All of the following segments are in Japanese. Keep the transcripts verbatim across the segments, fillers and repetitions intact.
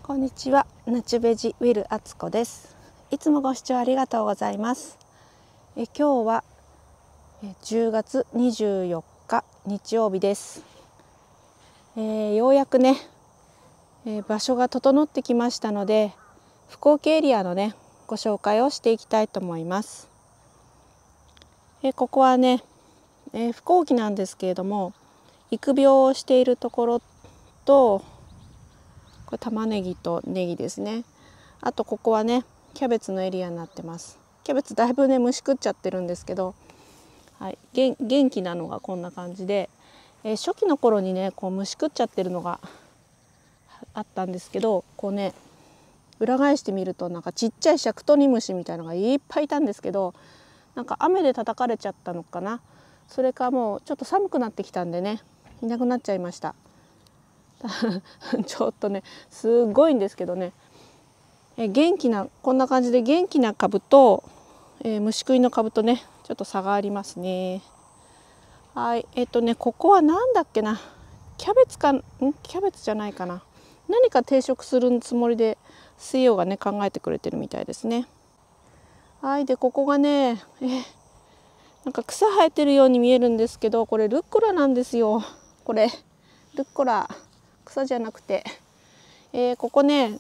こんにちは、ナチュベジウィルアツコです。いつもご視聴ありがとうございます。え今日はじゅうがつにじゅうよっか日曜日です。えー、ようやくね、えー、場所が整ってきましたので、福岡エリアのねご紹介をしていきたいと思います。えー、ここはね、えー、福岡なんですけれども、育苗をしているところと、これ玉ねぎとネギですね。あとここはねキャベツのエリアになってます。キャベツだいぶね虫食っちゃってるんですけど、はい、元元気なのがこんな感じで、えー、初期の頃にねこう虫食っちゃってるのがあったんですけど、こうね裏返してみるとなんかちっちゃいシャクトニムシみたいなのがいっぱいいたんですけど、なんか雨で叩かれちゃったのかな、それかもうちょっと寒くなってきたんでねいなくなっちゃいました。ちょっとねすごいんですけどね、え元気なこんな感じで元気な株と、えー、虫食いの株とねちょっと差がありますね。はいえっ、ー、とねここはなんだっけな、キャベツかんキャベツじゃないかな、何か定食するつもりで水曜がね考えてくれてるみたいですね。はいでここがね、えー、なんか草生えてるように見えるんですけど、これルッコラなんですよ。これルッコラ、草じゃなくて、えー、ここね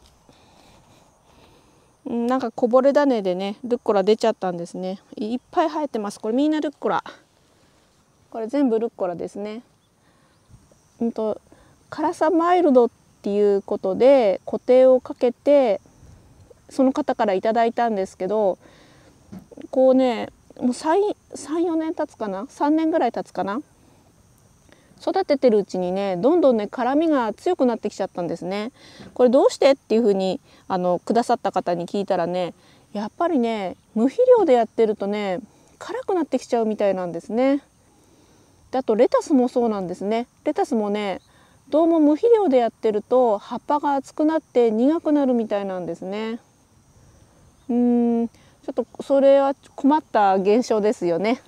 なんかこぼれ種でねルッコラ出ちゃったんですね。いっぱい生えてます。これみんなルッコラ、これ全部ルッコラですね。うんと辛さマイルドっていうことで固定をかけてその方からいただいたんですけど、こうねもうさん、よねん経つかな、さんねんぐらい経つかな、育ててるうちにねどんどんね辛みが強くなってきちゃったんですね。これどうしてっていうふうにあのくださった方に聞いたらね、やっぱりね無肥料でやってるとね辛くなってきちゃうみたいなんですね。であとレタスもそうなんですね。レタスもねどうも無肥料でやってると葉っぱが厚くなって苦くなるみたいなんですね。うーんちょっとそれは困った現象ですよね。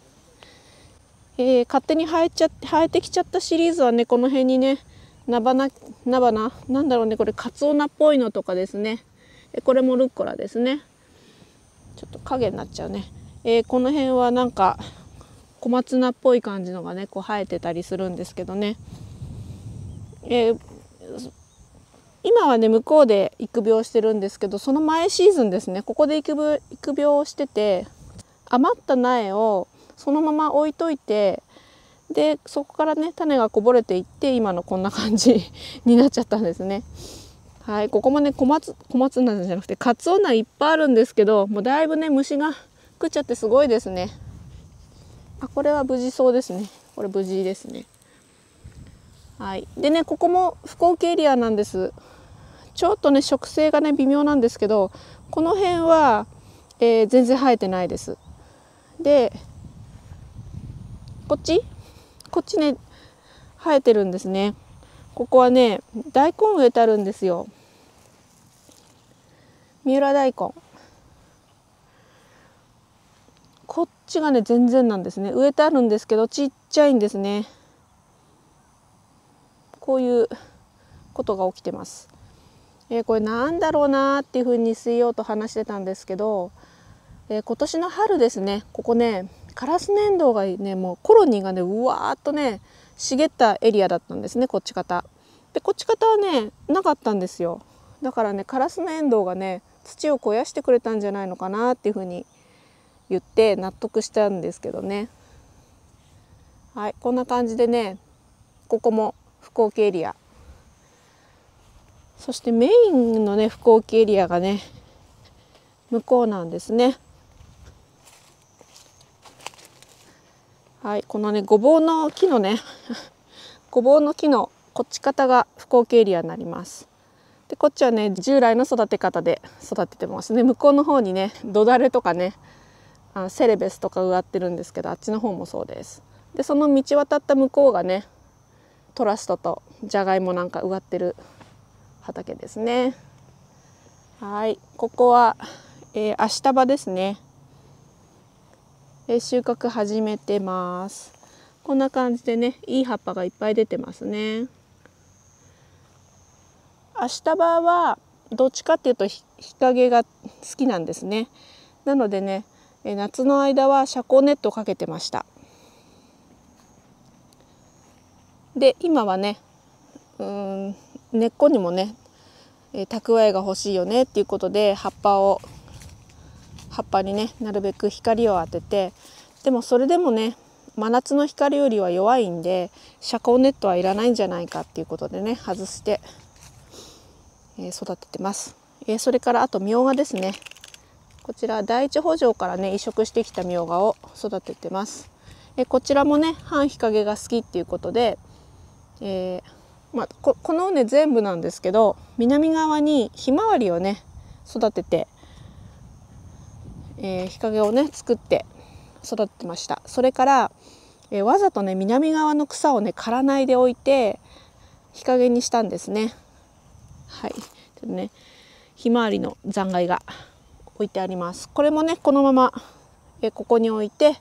えー、勝手に生えちゃ生えてきちゃったシリーズはねこの辺にね菜花菜花なんだろうね、これカツオナっぽいのとかですね、これもルッコラですね。ちょっと影になっちゃうね、えー、この辺はなんか小松菜っぽい感じのがねこう生えてたりするんですけどね、えー、今はね向こうで育苗してるんですけど、その前シーズンですねここで育苗育苗してて、余った苗をそのまま置いといて、でそこからね種がこぼれていって今のこんな感じになっちゃったんですね。はい、ここもね小松小松菜じゃなくてカツオ菜いっぱいあるんですけど、もうだいぶね虫が食っちゃってすごいですね。あ、これは無事そうですね。これ無事ですね。はい、でねここも福岡エリアなんです。ちょっとね植生がね微妙なんですけど、この辺は、えー、全然生えてないです。でこっちこっちね生えてるんですね。ここはね大根植えてあるんですよ。三浦大根、こっちがね全然なんですね。植えてあるんですけどちっちゃいんですね。こういうことが起きてます。えー、これなんだろうなーっていうふうに水曜と話してたんですけど、えー、今年の春ですね、ここねカラスネンドウがねもうコロニーがねうわーっとね茂ったエリアだったんですね、こっち方で。こっち方はねなかったんですよ。だからねカラスネンドウがね土を肥やしてくれたんじゃないのかなっていうふうに言って納得したんですけどね。はい、こんな感じでねここも福岡エリア、そしてメインのね福岡エリアがね向こうなんですね。はい、このねごぼうの木のねごぼうの木のこっち方が福岡エリアになります。でこっちはね従来の育て方で育ててますね。向こうの方にね土だれとかねあセレベスとか植わってるんですけど、あっちの方もそうです。でその道渡った向こうがねトラストとジャガイモなんか植わってる畑ですね。はい、ここは、えー、アシタバですね。えー、収穫始めてます。こんな感じでねいい葉っぱがいっぱい出てますね。 アシタバはどっちかっていうと日陰が好きなんですね。なのでね、夏の間は遮光ネットをかけてました。で今はね、うーん根っこにもね蓄えが欲しいよねっていうことで葉っぱを葉っぱにねなるべく光を当てて、でもそれでもね真夏の光よりは弱いんで遮光ネットはいらないんじゃないかっていうことでね外して、えー、育ててます。えー、それからあとみょうがですね。こちら第一圃場からね移植してきたみょうがを育ててます。えー、こちらもね半日陰が好きっていうことで、えーまあ、こ, この畝全部なんですけど南側にひまわりをね育てて、えー、日陰をね作って育ててました。それから、えー、わざとね南側の草をね刈らないでおいて日陰にしたんですね。はい、ちょっとねひまわりの残骸が置いてあります。これもねこのまま、えー、ここに置いて、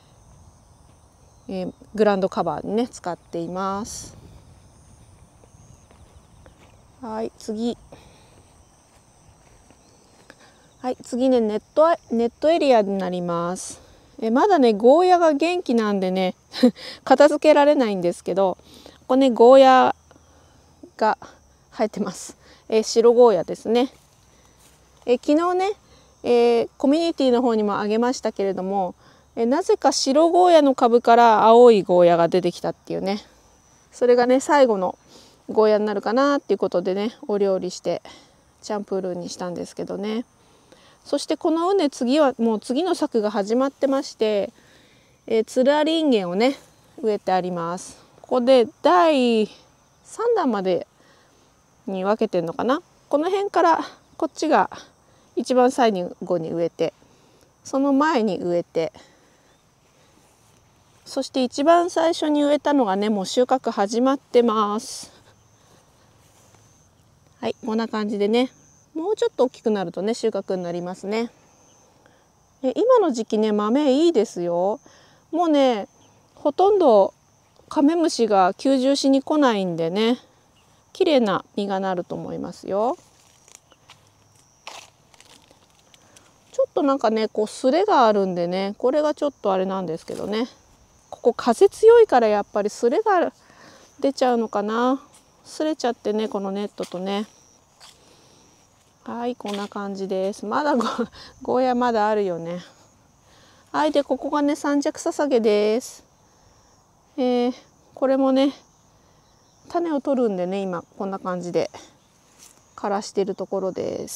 えー、グラウンドカバーにね使っています。はい、次はい次ねネットネットエリアになります。えまだねゴーヤが元気なんでね片付けられないんですけど、ここねゴーヤが生えてます。え白ゴーヤですね。え昨日ね、えー、コミュニティの方にもあげましたけれども、えなぜか白ゴーヤの株から青いゴーヤが出てきたっていうね、それがね最後のゴーヤになるかなっていうことでねお料理してチャンプルーにしたんですけどね。そしてこの畝次はもう次の作が始まってまして、えー、つるありんげんをね植えてあります。ここでだいさん段までに分けてんのかな。この辺からこっちが一番最後に植えて、その前に植えて、そして一番最初に植えたのがねもう収穫始まってます。はい、こんな感じでねもうちょっと大きくなるとね収穫になりますね。え今の時期ね豆いいですよ。もうねほとんどカメムシが吸収しに来ないんでね綺麗な実がなると思いますよ。ちょっとなんかねこうすれがあるんでねこれがちょっとあれなんですけどね、ここ風強いからやっぱりすれが出ちゃうのかな。すれちゃってねこのネットとね。はいこんな感じです。まだゴゴーヤまだあるよね。はいでここがね三尺ささげです。えー、これもね種を取るんでね今こんな感じで枯らしてるところです。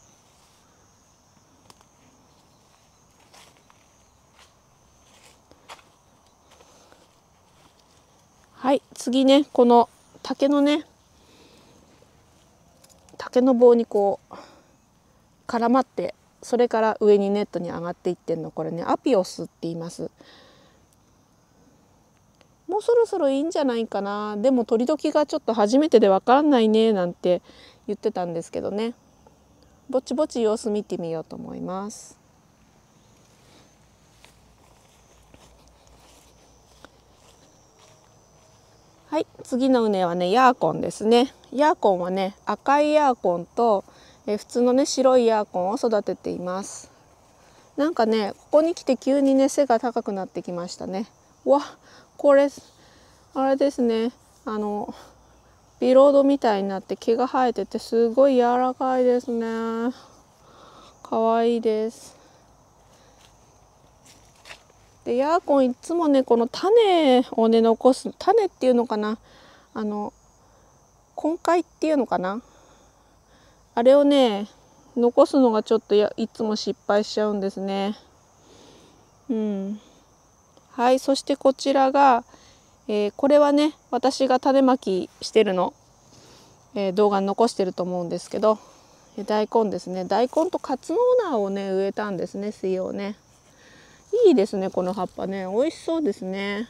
はい次ねこの竹のね竹の棒にこう絡まって、それから上にネットに上がっていってんの、これねアピオスって言います。もうそろそろいいんじゃないかな。でも取り時がちょっと初めてで分かんないねなんて言ってたんですけどね、ぼちぼち様子見てみようと思います。はい次の畝はねヤーコンですね。ヤーコンはね赤いヤーコンとえ普通のね白いヤーコンを育てています。なんかねここに来て急にね背が高くなってきましたね。わこれあれですね、あのビロードみたいになって毛が生えててすごい柔らかいですね。かわいいです。でヤーコンいつもねこの種をね残す、種っていうのかな、あの根塊っていうのかな、あれをね残すのがちょっとやいつも失敗しちゃうんですね。うん、はいそしてこちらが、えー、これはね私が種まきしてるの、えー、動画に残してると思うんですけど、えー、大根ですね。大根とカツノーナーをね植えたんですね、水をね。いいですねこの葉っぱね、美味しそうですね。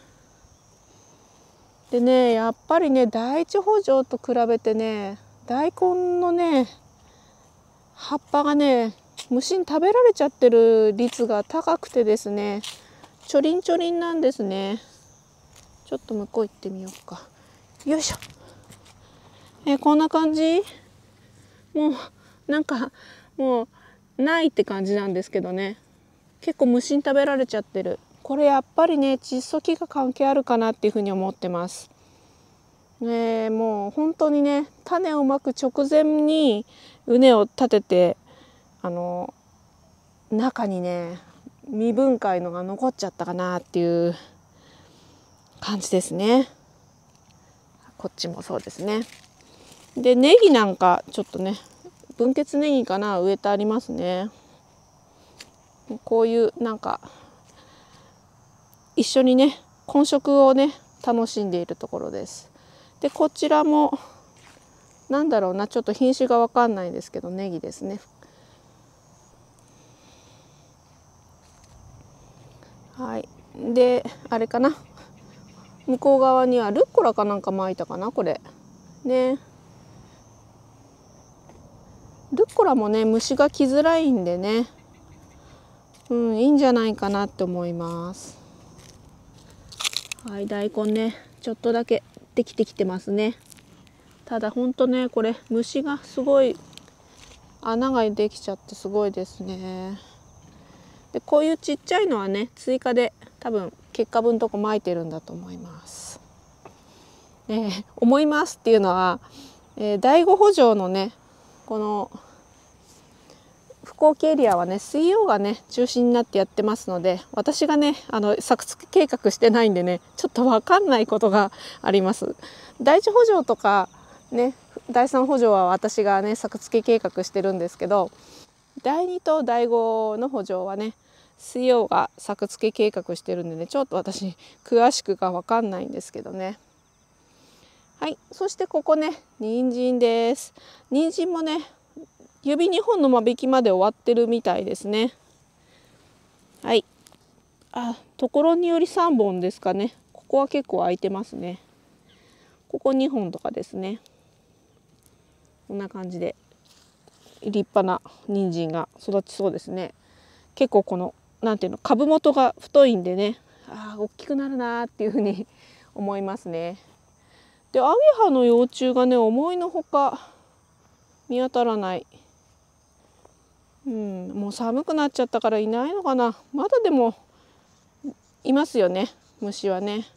でねやっぱりね第一圃場と比べてね大根のね葉っぱがね虫に食べられちゃってる率が高くてですね、ちょりんちょりんなんですね。ちょっと向こう行ってみようか。よいしょ。 えー、こんな感じ。もうなんかもうないって感じなんですけどね。結構虫に食べられちゃってる。これやっぱりね窒素菌が関係あるかなっていうふうに思ってます。ね、もう本当にね種をまく直前に畝を立てて、あの中にね未分解のが残っちゃったかなっていう感じですね。こっちもそうですね。でネギなんかちょっとね分血ネギかな植えてありますね。こういうなんか一緒にね混食をね楽しんでいるところです。でこちらもなんだろうな、ちょっと品種が分かんないんですけどネギですね。はい、であれかな、向こう側にはルッコラかなんか巻いたかなこれね。ルッコラもね虫が来づらいんでね、うん、いいんじゃないかなって思います。はい、大根ねちょっとだけできてきてますね。ただほんとねこれ虫がすごい穴ができちゃってすごいですね。でこういうちっちゃいのはね追加で多分結果分とこ巻いてるんだと思います。えー、思いますっていうのは、えー、第五補助のねこの福岡エリアはね水曜がね中心になってやってますので、私がねあの作付け計画してないんでねちょっと分かんないことがあります。第一補助とかね第三補助は私がね作付け計画してるんですけど、だいにとだいごの補助はね水曜が作付け計画してるんでねちょっと私詳しくが分かんないんですけどね。はい、そしてここね人参です。人参もね指にほんの間引きまで終わってるみたいですね。はい、あ、ところによりさんぼんですかね。ここは結構空いてますね。ここにほんとかですね。こんな感じで立派な人参が育ちそうですね。結構このなんていうの株元が太いんでね、あー大きくなるなーっていうふうに思いますね。でアゲハの幼虫がね思いのほか見当たらない。うん、もう寒くなっちゃったからいないのかな。まだでもいますよね虫はね。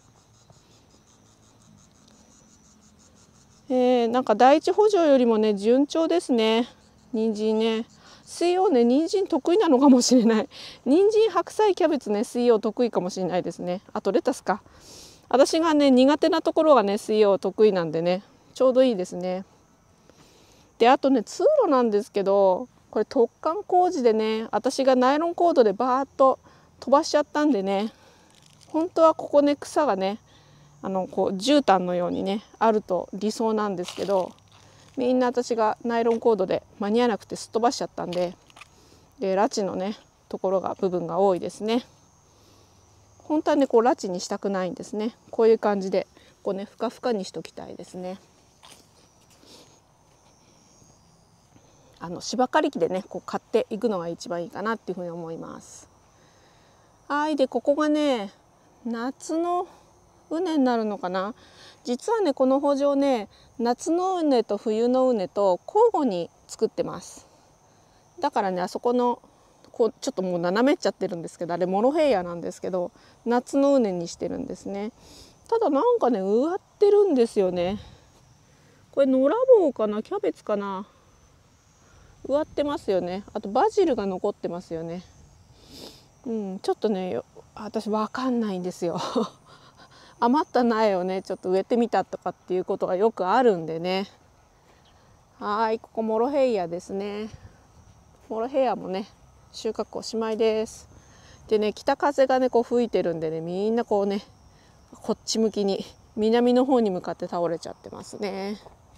えー、なんか第一補助よりもね順調ですね人参ね。水曜ね人参得意なのかもしれない。人参白菜キャベツね水曜得意かもしれないですね。あとレタスか。私がね苦手なところがね水曜得意なんでねちょうどいいですね。であとね通路なんですけど、これ突貫工事でね私がナイロンコードでバーッと飛ばしちゃったんでね、本当はここね草がねあのこう絨毯のようにねあると理想なんですけど、みんな私がナイロンコードで間に合わなくてすっ飛ばしちゃったんで、でラチのねところが部分が多いですね。本当はねこうラチにしたくないんですね。こういう感じでこうねふかふかにしときたいですね。あの芝刈り機でねこう買っていくのが一番いいかなっていうふうに思います。はいでここがね夏の畝になるのかな。実はねこの圃場ね夏の畝と冬の畝と交互に作ってます。だからねあそこのこうちょっともう斜めっちゃってるんですけど、あれモロヘイヤなんですけど夏の畝にしてるんですね。ただなんかね植わってるんですよね。これ野良棒かなキャベツかな、植わってますよね。あとバジルが残ってますよね。うん、ちょっとね私わかんないんですよ余った苗をねちょっと植えてみたとかっていうことがよくあるんでね。はい、ここモロヘイヤですね。モロヘイヤもね収穫おしまいです。でね北風がねこう吹いてるんでねみんなこうねこっち向きに南の方に向かって倒れちゃってますね。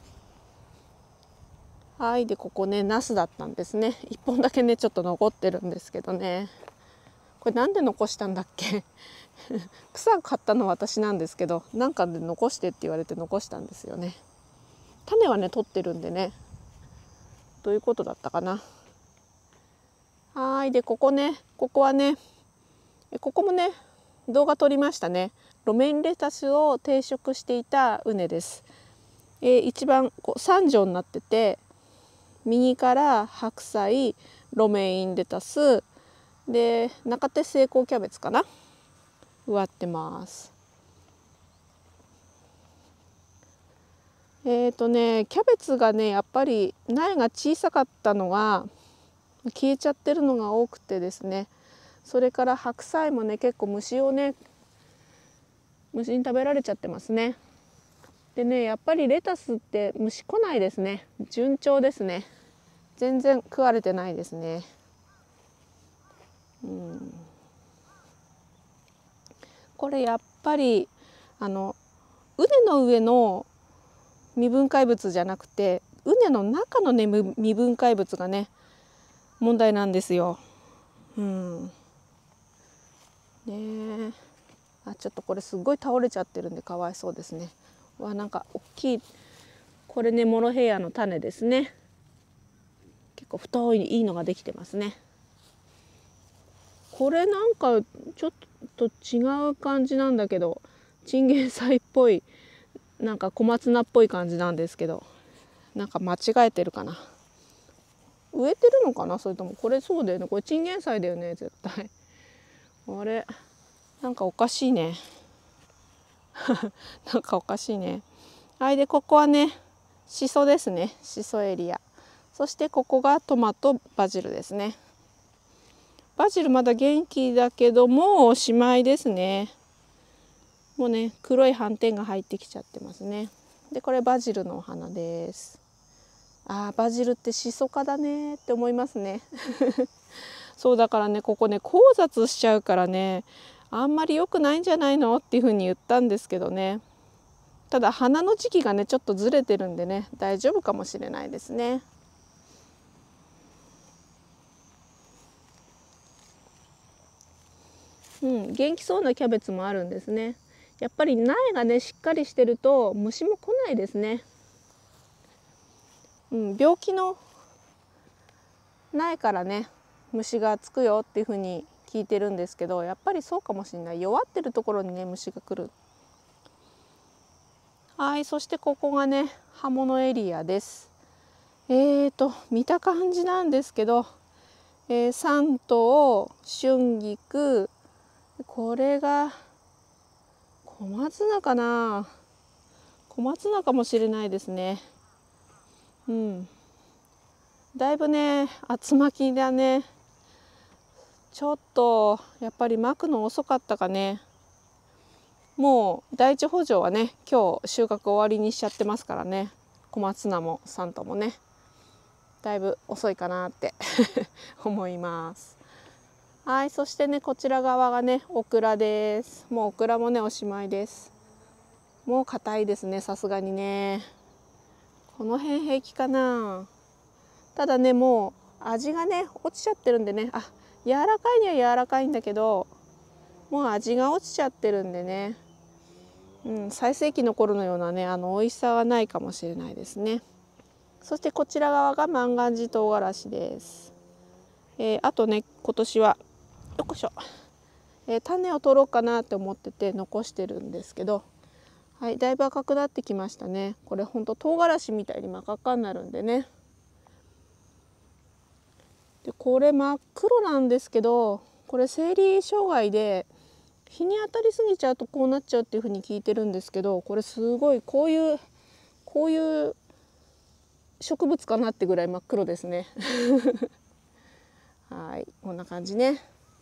はいでここねナスだったんですね。いっぽんだけねちょっと残ってるんですけどね、これなんで残したんだっけ草買ったのは私なんですけど、なんかで残してって言われて残したんですよね。種はね取ってるんでね、どういうことだったかな。はいでここねここはねここもね動画撮りましたね。路面レタスを定食していた畝です。 えー、一番こうさん条になってて、右から白菜、ロメインレタスで中手成功キャベツかな、植わってます。えーとねキャベツがねやっぱり苗が小さかったのが消えちゃってるのが多くてですね、それから白菜もね結構虫をね虫に食べられちゃってますね。でねやっぱりレタスって虫来ないですね。順調ですね。全然食われてないですね。うん、これやっぱりあの畝の上の未分解物じゃなくて畝の中のね未分解物がね問題なんですよ。うん、ねえ、あちょっとこれすごい倒れちゃってるんでかわいそうですね。わなんか大きい、これねモロヘイヤの種ですね。結構太いいいのができてますね。これなんかちょっと違う感じなんだけど、チンゲン菜っぽい、なんか小松菜っぽい感じなんですけど、なんか間違えてるかな。植えてるのかな、それともこれそうだよね、これチンゲン菜だよね絶対。あれなんかおかしいねなんかおかしいね。はい、でここはねシソですね、シソエリア。そしてここがトマト、バジルですね。バジルまだ元気だけどもおしまいですね。もうね黒い斑点が入ってきちゃってますね。でこれバジルのお花です。あーバジルってシソ科だねって思いますねそうだからねここね交雑しちゃうからねあんまり良くないんじゃないのっていうふうに言ったんですけどね、ただ花の時期がねちょっとずれてるんでね大丈夫かもしれないですね。うん、元気そうなキャベツもあるんですね。やっぱり苗がねしっかりしてると虫も来ないですね。うん、病気の苗からね虫がつくよっていうふうに聞いてるんですけど、やっぱりそうかもしれない。弱ってるところにね虫が来る。はい、そしてここがね葉物エリアです。えーと見た感じなんですけど、えー、さん頭、春菊、これが小松菜かな、小松菜かもしれないですね。うん、だいぶね厚巻きだね。ちょっとやっぱり巻くの遅かったかね。もう第一圃場はね今日収穫終わりにしちゃってますからね、小松菜もさん頭もねだいぶ遅いかなって思います。はい、そしてねこちら側がねオクラです。もうオクラもねおしまいです。もう硬いですね、さすがにね。この辺平気かな。ただねもう味がね落ちちゃってるんでね、あ柔らかいには柔らかいんだけどもう味が落ちちゃってるんでね、うん、最盛期の頃のようなねあの美味しさはないかもしれないですね。そしてこちら側が万願寺唐辛子です。えー、あとね今年はよこしょ、えー、種を取ろうかなって思ってて残してるんですけど、はい、だいぶ赤くなってきましたね。これほんと唐辛子みたいに真っ赤っかになるんでね。でこれ真っ黒なんですけど、これ生理障害で日に当たりすぎちゃうとこうなっちゃうっていうふうに聞いてるんですけど、これすごいこういうこういう植物かなってぐらい真っ黒ですねはいこんな感じね。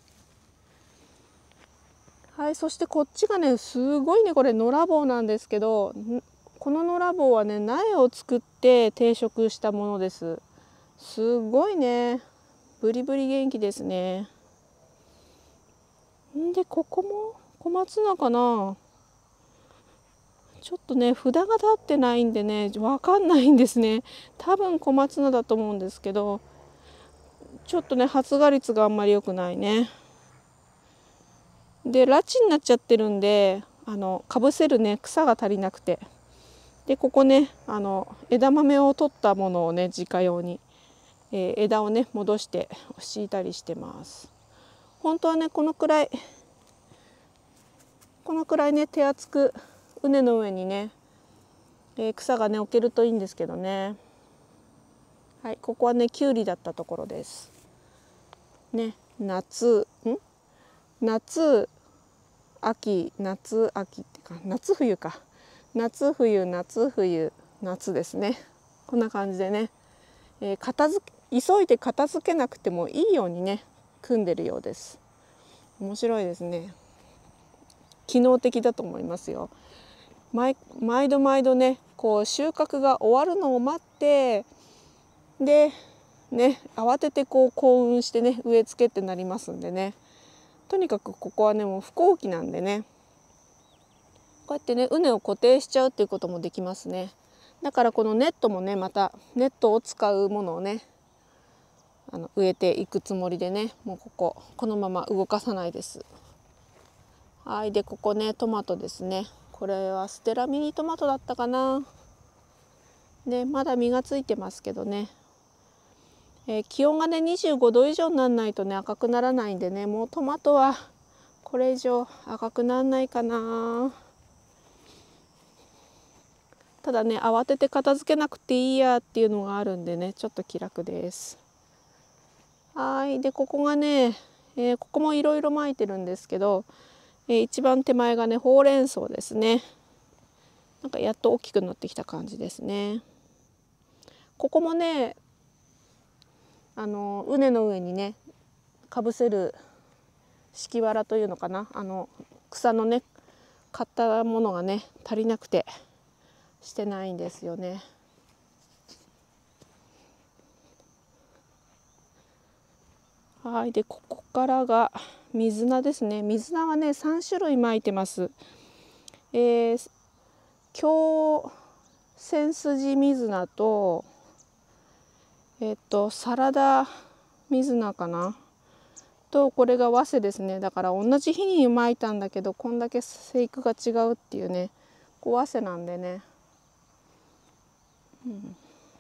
はい、そしてこっちがねすごいねこれ野良棒なんですけど、この野良棒はね苗を作って定食したものです。すごいねブリブリ元気ですね。んでここも小松菜かな、ちょっとね札が立ってないんでねわかんないんですね。多分小松菜だと思うんですけど、ちょっとね発芽率があんまり良くないね。でラチになっちゃってるんであのかぶせるね草が足りなくて、でここねあの枝豆を取ったものをね自家用に、えー、枝をね戻して敷いたりしてます。本当はねこのくらいこのくらいね手厚く畝の上にねえー、草がね置けるといいんですけどね。はい、ここはねきゅうりだったところです。ね、夏ん夏秋夏秋ってか夏冬か夏冬夏冬夏ですね。こんな感じでね、えー、片付け急いで片付けなくてもいいようにね組んでるようです。面白いですね。機能的だと思いますよ。毎, 毎度毎度ねこう収穫が終わるのを待ってでね慌ててこう幸運してね植え付けってなりますんでね、とにかくここはねもう不耕期なんでね、こうやってね畝を固定しちゃうっていうこともできますね。だからこのネットもねまたネットを使うものをねあの植えていくつもりでね、もうこここのまま動かさないです。はい、でここねトマトですね。これはステラミニトマトだったかな。ね、まだ実がついてますけどね、えー、気温がねにじゅうごど以上にならないとね赤くならないんでね、もうトマトはこれ以上赤くならないかな。ただね慌てて片付けなくていいやっていうのがあるんでね、ちょっと気楽です。はい、でここがね、えー、ここもいろいろ巻いてるんですけど、えー、一番手前がねほうれん草ですね。なんかやっと大きくなってきた感じですね。ここもねあの畝の上にねかぶせる敷きわらというのかな、あの草のね買ったものがね足りなくてしてないんですよね。はい、でここからが水菜ですね。水菜はねさん種類巻いてます。えー、京千筋水菜とえっとサラダ水菜かなと、これが早生ですね。だから同じ日に巻いたんだけどこんだけ生育が違うっていうね、こう早生なんでね、うん、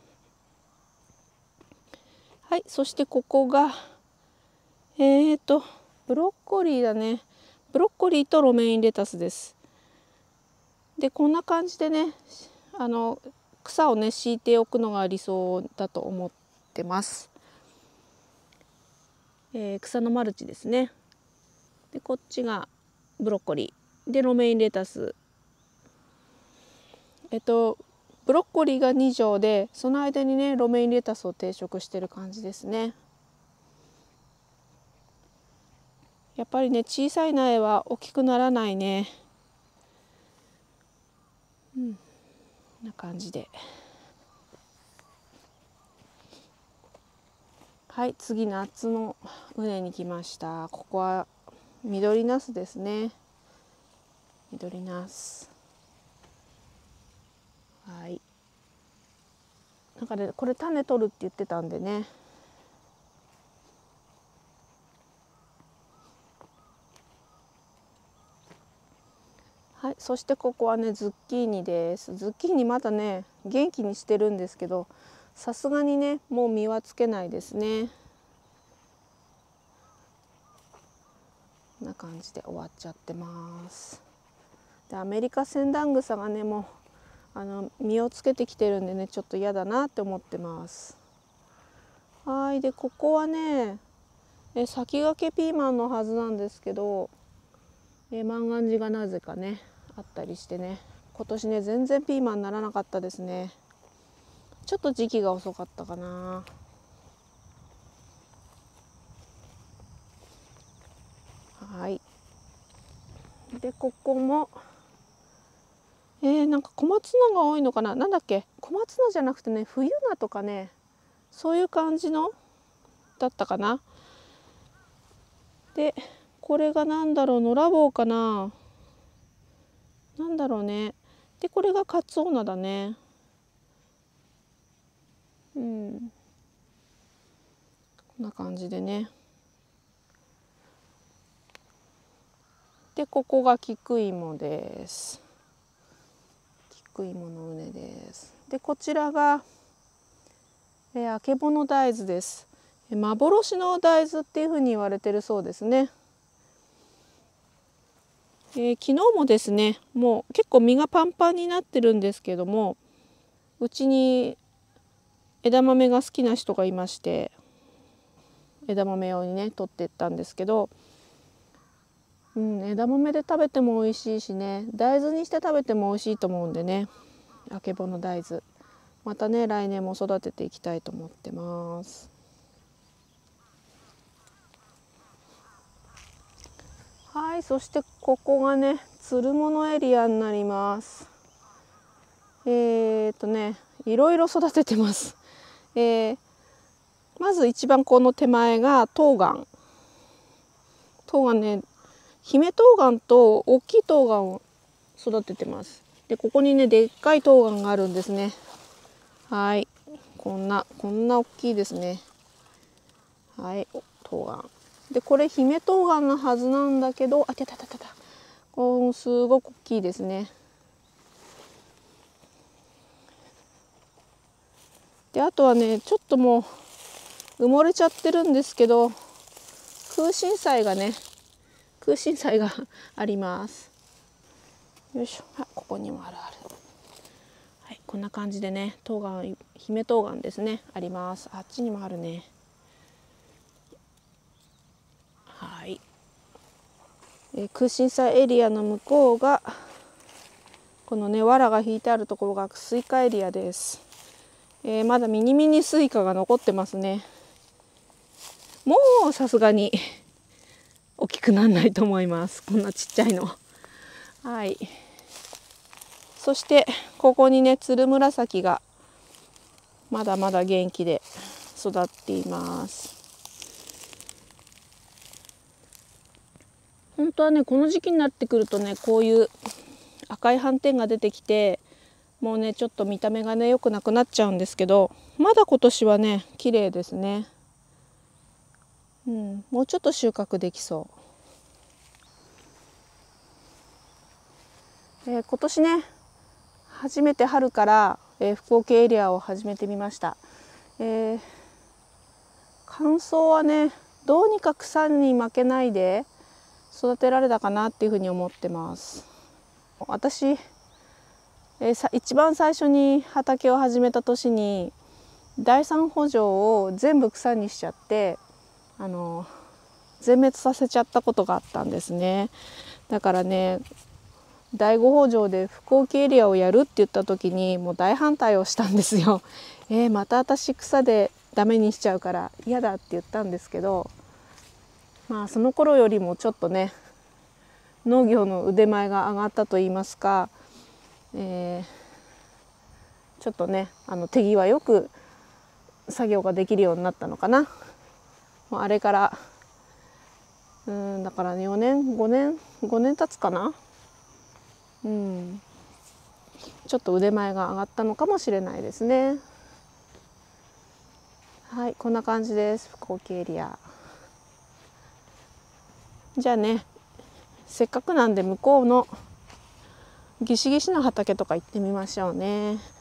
はい、そしてここがえーとブロッコリーだね。ブロッコリーとロメインレタスです。でこんな感じでねあの草をね敷いておくのが理想だと思ってます。えー、草のマルチですね。でこっちがブロッコリーでロメインレタス、えっとブロッコリーがに畳でその間にねロメインレタスを定食してる感じですね。やっぱりね小さい苗は大きくならないね。うん、こんな感じで。はい、次夏の畝に来ました。ここは緑ナスですね。緑ナス。はい。なんかねこれ種取るって言ってたんでね。はい、そしてここはねズッキーニです。ズッキーニまだね元気にしてるんですけど、さすがにねもう実はつけないですね。こんな感じで終わっちゃってます。でアメリカセンダングサがねもうあの実をつけてきてるんでねちょっと嫌だなって思ってます。はい、でここはねえ先駆けピーマンのはずなんですけど、え万願寺がなぜかねあったりしてね、今年ね全然ピーマンにならなかったですね。ちょっと時期が遅かったかな。はい、でここもえー、なんか小松菜が多いのかな、なんだっけ小松菜じゃなくてね冬菜とかねそういう感じのだったかな。でこれがなんだろう、野良坊かな、なんだろうね。でこれがカツオナだね。うん、こんな感じでね。でここが菊芋です。菊芋の畝です。でこちらがえあけぼの大豆です。幻の大豆っていうふうに言われてるそうですね。えー、昨日もですねもう結構実がパンパンになってるんですけども、 うちに枝豆が好きな人がいまして、枝豆用にね取ってったんですけど、うん、枝豆で食べても美味しいしね、大豆にして食べても美味しいと思うんでね、あけぼの大豆またね来年も育てていきたいと思ってます。はい、そしてここがねつるものエリアになります。えー、っとねいろいろ育ててます。えー、まず一番この手前が冬瓜。冬瓜ね、姫冬瓜と大きい冬瓜を育ててます。でここにねでっかい冬瓜があるんですね。はい、こんなこんな大きいですね。はい、冬瓜でこれ姫冬瓜のはずなんだけど、あ、たたたたた、こうすごく大きいですね。であとはねちょっともう埋もれちゃってるんですけど、空心菜がね空心菜があります。よいしょ、あ、ここにもあるある。はい、こんな感じでね冬瓜、姫冬瓜ですねあります。あっちにもあるね。はい、えー、空心菜エリアの向こうがこのね藁が引いてあるところがスイカエリアです。えー、まだミニミニスイカが残ってますね。もうさすがに大きくならないと思います、こんなちっちゃいの。はい、そしてここにねつるむらさきがまだまだ元気で育っています。本当はねこの時期になってくるとねこういう赤い斑点が出てきて、もうねちょっと見た目がね良くなくなっちゃうんですけど、まだ今年はね綺麗ですね。うん、もうちょっと収穫できそう。えー、今年ね初めて春から、えー、福岡エリアを始めてみました。えー、乾燥はねどうにか草に負けないで育てられたかなっていうふうに思ってます。私、えー、さ一番最初に畑を始めた年に第三圃場を全部草にしちゃってあの全滅させちゃったことがあったんですね。だからねだいご圃場で福岡エリアをやるって言った時にもう大反対をしたんですよ。えー、また私草でダメにしちゃうから嫌だって言ったんですけど、まあその頃よりもちょっとね農業の腕前が上がったといいますか、えー、ちょっとねあの手際よく作業ができるようになったのかな。もうあれからうんだからよねんごねんごねん経つかな。うん、ちょっと腕前が上がったのかもしれないですね。はい、こんな感じです、福岡エリア。じゃあねせっかくなんで向こうのギシギシの畑とか行ってみましょうね。